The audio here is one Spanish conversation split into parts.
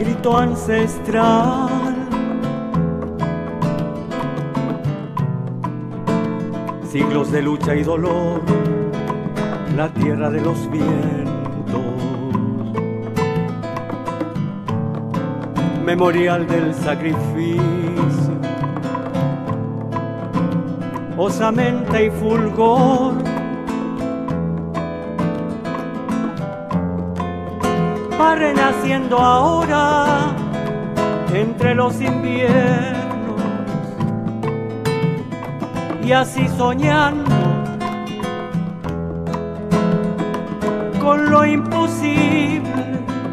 grito ancestral. Siglos de lucha y dolor, la tierra de los vientos, memorial del sacrificio, osamenta y fulgor, va renaciendo ahora entre los inviernos, y así soñando con lo imposible,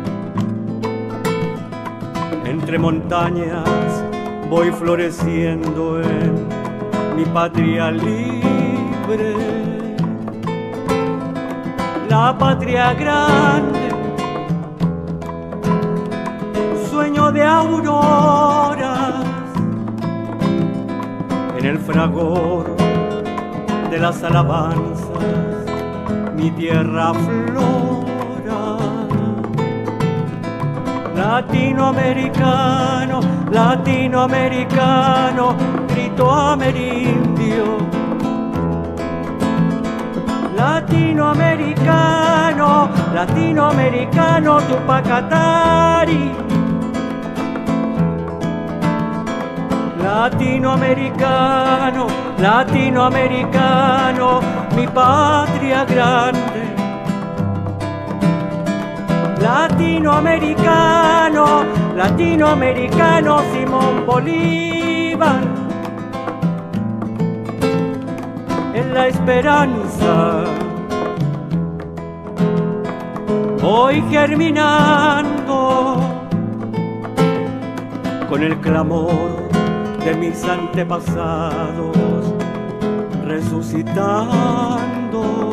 entre montañas voy floreciendo en mi patria libre, la patria grande, sueño de auroras, en el fragor de las alabanzas mi tierra flora. Latinoamericano, latinoamericano, grito amerindio. Latinoamericano, latinoamericano, Tupacatari. Latinoamericano, latinoamericano, mi patria grande. Latinoamericano, latinoamericano, Simón Bolívar. En la esperanza voy germinando con el clamor de mis antepasados, resucitando.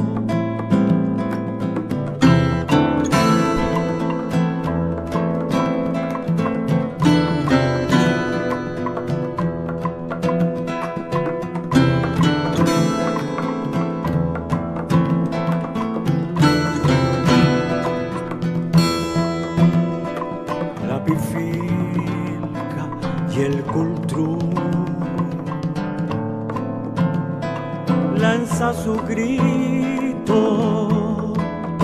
La pifilca y el cultrú lanza su grito,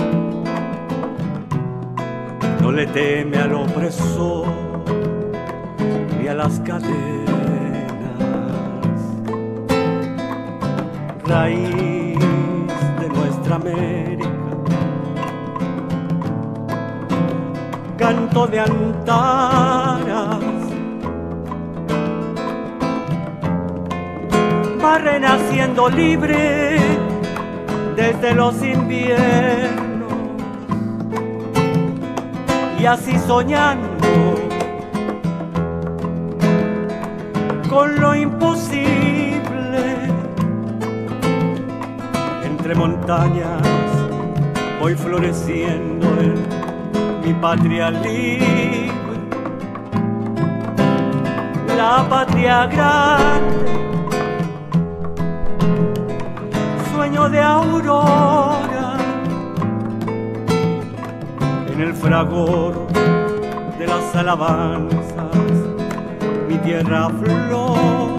no le teme al opresor ni a las cadenas, raíz de nuestra América, canto de antaras, va renaciendo libre desde los inviernos, y así soñando con lo imposible, entre montañas voy floreciendo en mi patria libre, la patria grande, sueño de aurora, en el fragor de las alabanzas mi tierra flora.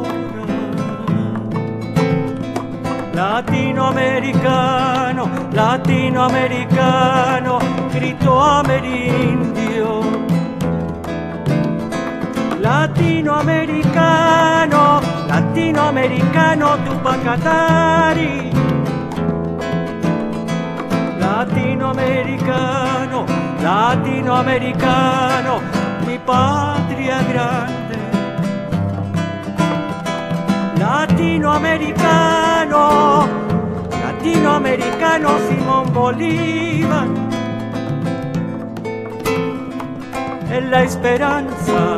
Latinoamericano, latinoamericano, grito amerindio. Latinoamericano, latinoamericano, Tupacatari. Latinoamericano, latinoamericano, mi patria grande. Latinoamericano, latinoamericano, Simón Bolívar. En la esperanza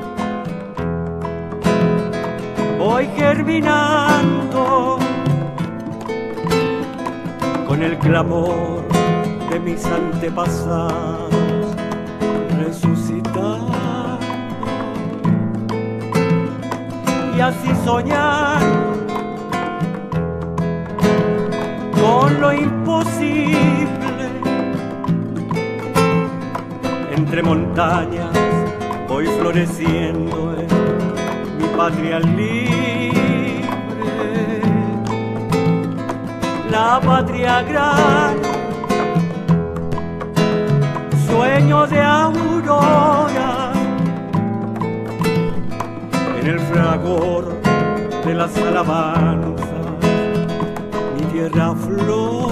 voy germinando con el clamor de mis antepasados, resucitando, y así soñando con lo imposible, entre montañas voy floreciendo en mi patria libre, la patria gran, sueño de aurora, en el fragor de las alabanzas, mi tierra flor.